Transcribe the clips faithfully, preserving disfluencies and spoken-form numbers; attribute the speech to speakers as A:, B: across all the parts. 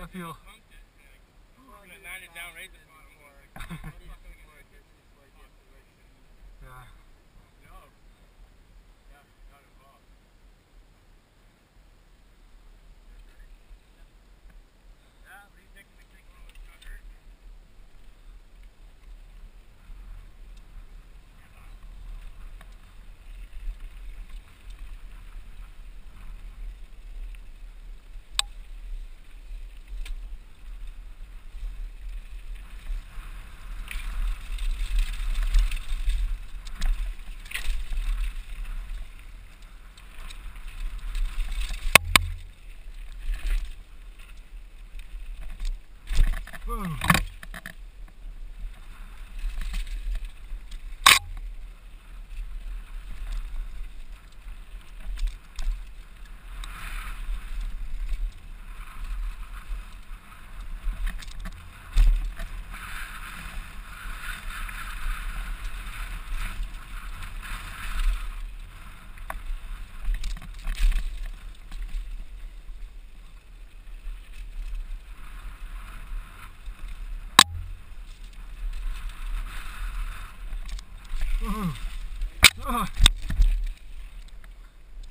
A: I feel.
B: We're gonna nine it down right this bottom more.
A: Yeah.
B: No. Yeah, not involved. Yeah, what do you think we think one was not hurt?
A: Whoa. Oh. Oh.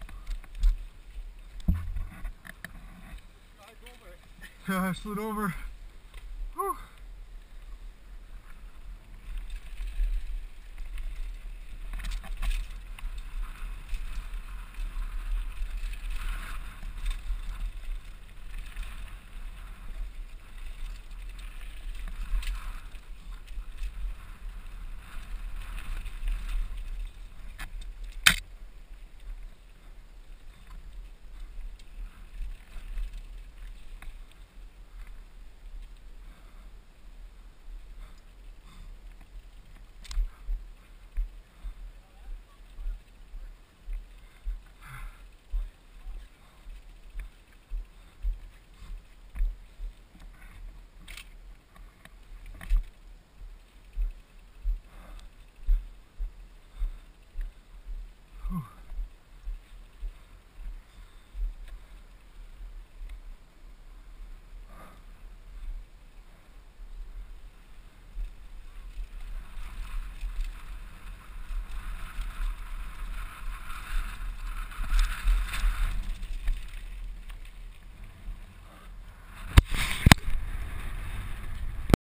A: Yeah, I slid over.